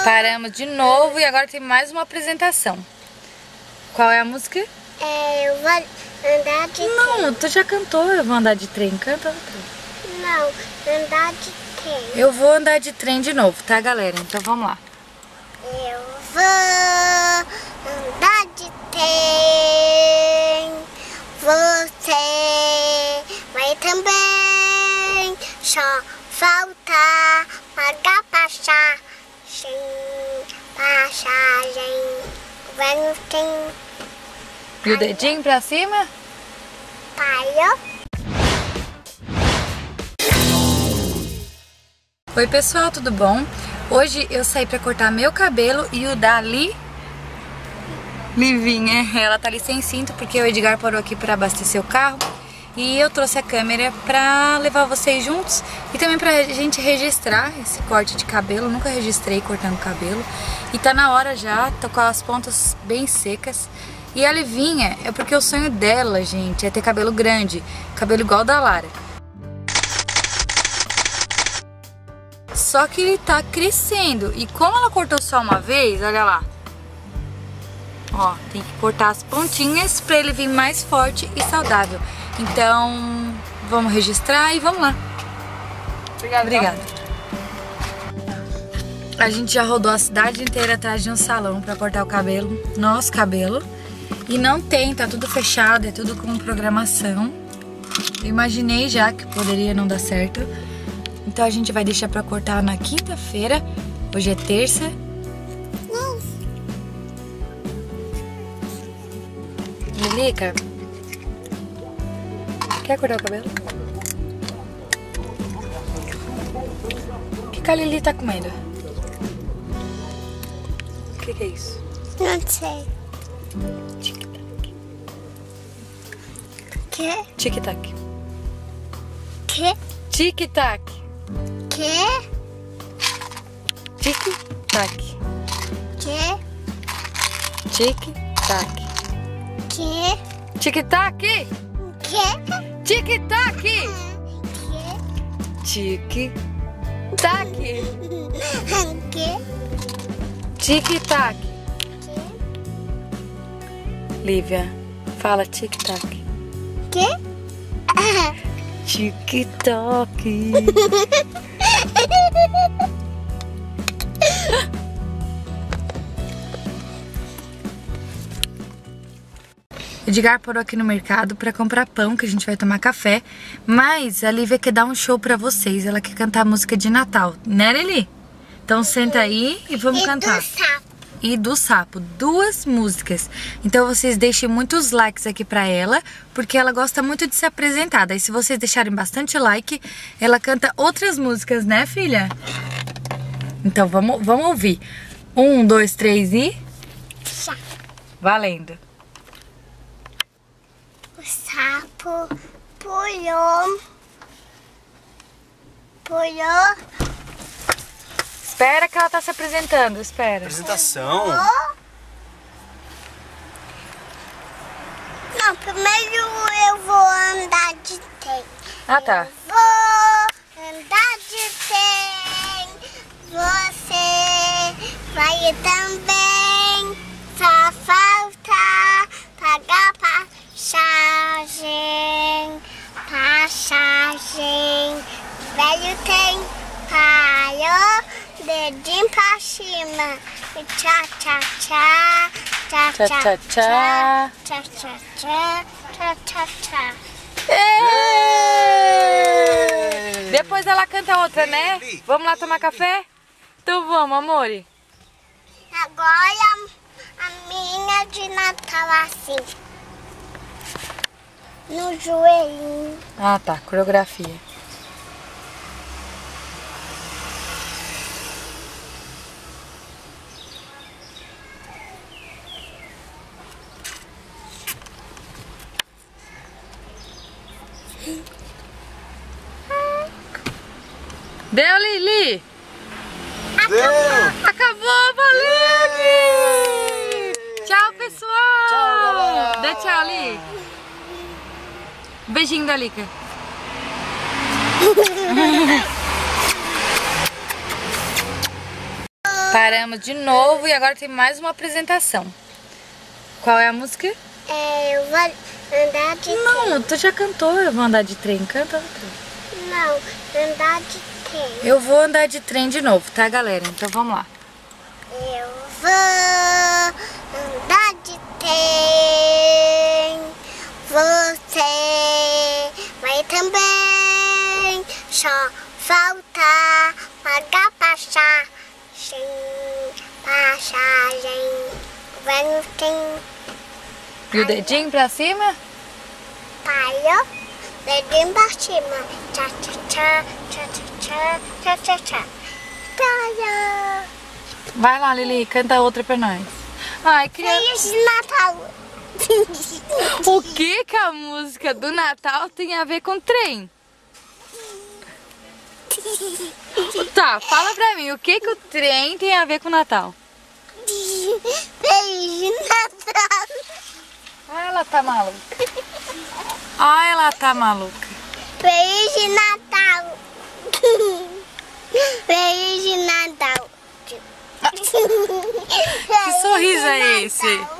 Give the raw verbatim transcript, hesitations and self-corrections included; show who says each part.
Speaker 1: Paramos de novo e agora tem mais uma apresentação. Qual é a música?
Speaker 2: É, eu vou andar de trem.
Speaker 1: Não, tu já cantou Eu Vou Andar de Trem. Canta outra.
Speaker 2: Não, andar de trem.
Speaker 1: Eu vou andar de trem de novo, tá, galera? Então vamos lá.
Speaker 2: Eu vou andar de trem. Você vai também. Só falta pagar passagem. Passagem. Vai no trem.
Speaker 1: E o dedinho pra cima?
Speaker 2: Parou.
Speaker 1: Oi pessoal, tudo bom? Hoje eu saí pra cortar meu cabelo e o da Li... Livinha, ela tá ali sem cinto porque o Edgar parou aqui pra abastecer o carro. E eu trouxe a câmera pra levar vocês juntos e também pra gente registrar esse corte de cabelo. Nunca registrei cortando cabelo. E tá na hora já, tô com as pontas bem secas. E a Livinha é porque o sonho dela, gente, é ter cabelo grande, cabelo igual o da Lara. Só que ele tá crescendo e como ela cortou só uma vez, olha lá. Ó, tem que cortar as pontinhas pra ele vir mais forte e saudável. Então, vamos registrar e vamos lá.
Speaker 3: Obrigada.
Speaker 1: Obrigada. A gente já rodou a cidade inteira atrás de um salão pra cortar o cabelo, nosso cabelo. E não tem, tá tudo fechado, é tudo com programação. Eu imaginei já que poderia não dar certo. Então a gente vai deixar pra cortar na quinta-feira. Hoje é terça. Lilica, quer cortar o cabelo? O que, que a Lili tá comendo? O que, que é isso?
Speaker 2: Não sei.
Speaker 1: Tic-tac.
Speaker 2: Que?
Speaker 1: Tic-tac.
Speaker 2: Que?
Speaker 1: Tic-tac.
Speaker 2: Que?
Speaker 1: Tic-tac.
Speaker 2: Que?
Speaker 1: Tic-tac.
Speaker 2: Que?
Speaker 1: Tic-tac.
Speaker 2: Que?
Speaker 1: Tic-tac.
Speaker 2: Que?
Speaker 1: Tic-tac.
Speaker 2: Que?
Speaker 1: Tic-tac.
Speaker 2: Que?
Speaker 1: Lívia, fala tic-tac.
Speaker 2: Que?
Speaker 1: Tic-tac. Edgar parou aqui no mercado pra comprar pão, que a gente vai tomar café. Mas a Lívia quer dar um show pra vocês. Ela quer cantar música de Natal, né, Lili? Então senta aí e vamos
Speaker 2: E
Speaker 1: cantar.
Speaker 2: do sapo.
Speaker 1: E do sapo, duas músicas. Então vocês deixem muitos likes aqui pra ela, porque ela gosta muito de ser apresentada. E se vocês deixarem bastante like, ela canta outras músicas, né, filha? Então vamos, vamos ouvir. Um, dois, três e...
Speaker 2: Sapo.
Speaker 1: Valendo.
Speaker 2: O sapo pulou. Pulou.
Speaker 1: Espera que ela tá se apresentando, espera.
Speaker 3: Apresentação?
Speaker 2: Não, primeiro eu vou andar de trem.
Speaker 1: Ah, tá.
Speaker 2: Vou andar de trem. Você vai também. Só falta pagar passagem. Passagem. Velho trem parou. Dedinho pra cima. E tchá, tchá, tchá. Tchá,
Speaker 1: Tchá,
Speaker 2: tchá,
Speaker 1: tchá, tchá.
Speaker 2: tchá, tchá, tchá, tchá, tchá, tchá.
Speaker 1: Êêêê! Depois ela canta outra, né? Vamos lá tomar café? Então vamos, amore.
Speaker 2: Agora a minha de Natal assim. No joelhinho.
Speaker 1: Ah, tá. Coreografia. Deu, Lili?
Speaker 3: Deu!
Speaker 1: Acabou, valeu, Li! Tchau, pessoal!
Speaker 3: Tchau, galera!
Speaker 1: Dê tchau, Li! Beijinho da Lica. Paramos de novo e agora tem mais uma apresentação. Qual é a música?
Speaker 2: É, eu vou andar de
Speaker 1: Não, tu já cantou Eu Vou Andar de Trem. Canta outra.
Speaker 2: trem. Não, andar de trem.
Speaker 1: Eu vou andar de trem de novo, tá, galera? Então vamos lá.
Speaker 2: Eu vou andar de trem. Você vai também. Só falta pagar passagem. Passagem. Vai no trem.
Speaker 1: E o dedinho pra cima?
Speaker 2: Parou. Dedinho pra cima. Tchá, tchá, tchá, tchá, tchá, tchá, tchá, tchá. Parou.
Speaker 1: Vai lá, Lili, canta outra pra nós. Ai, criança.
Speaker 2: Feliz Natal.
Speaker 1: O que que a música do Natal tem a ver com trem? Tá, fala pra mim, o que que o trem tem a ver com o Natal?
Speaker 2: Feliz Natal.
Speaker 1: Ah, ela tá maluca. Ah, ela tá maluca.
Speaker 2: Feliz Natal. Feliz Natal.
Speaker 1: Que sorriso é esse?